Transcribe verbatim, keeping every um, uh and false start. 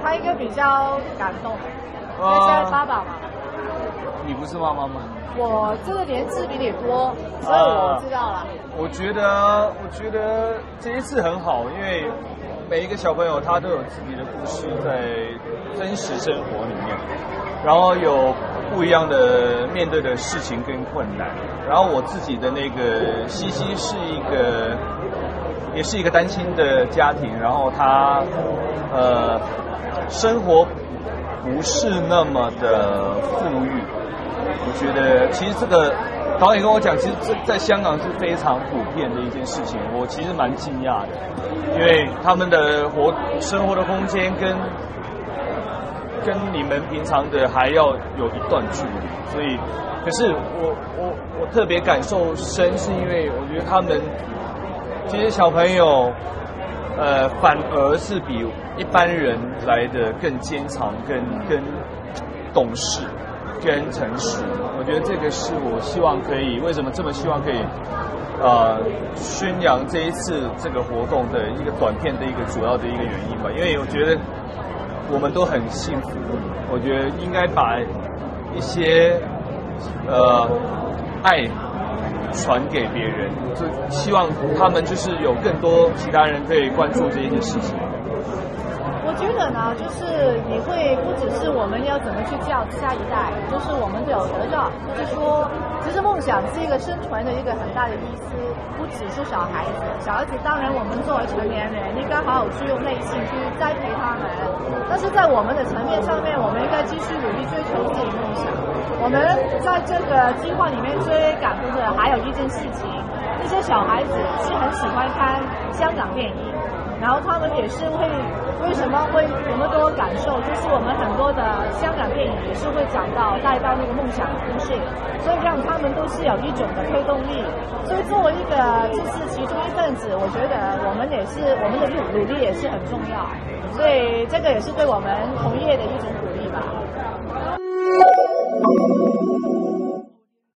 他应该比较感动，因为现在爸爸嘛。 你不是妈妈吗？ 我这个年纪比你多，所以我知道了。 我觉得，我觉得这一次很好，因为每一个小朋友他都有自己的故事在真实生活里面，然后有不一样的面对的事情跟困难。然后我自己的那个西西是一个，也是一个单亲的家庭，然后他呃生活不是那么的富裕。我觉得其实这个导演跟我讲，其实这在香港是非常普遍的一件事情，我其实蛮惊讶的，因为他们的活生活的空间跟跟你们平常的还要有一段距离，所以可是我我我特别感受深，是因为我觉得他们这些小朋友，呃，反而是比一般人来的更坚强、更更懂事。跟诚实，我觉得这个是我希望可以，为什么这么希望可以，呃，宣扬这一次这个活动的一个短片的一个主要的一个原因吧。因为我觉得我们都很幸福，我觉得应该把一些呃爱传给别人，就希望他们就是有更多其他人可以关注这一件事情。 我觉得呢，就是你会不只是我们要怎么去教下一代，就是我们都有得到，就是说，其实梦想是一个生存的一个很大的意思，不只是小孩子。小孩子当然我们作为成年人应该好好去用内心去栽培他们，但是在我们的层面上面，我们应该继续努力追求自己梦想。我们在这个计划里面最感动的还有一件事情，那些小孩子是很喜欢看香港电影。然后他们也是会，为什么会有那么多感受？就是我们很多的香港电影也是会讲到带到那个梦想的故事，所以让他们都是有一种的推动力。所以作为一个就是其中一份子，我觉得我们也是我们的努力也是很重要，所以这个也是对我们同业的一种鼓励吧。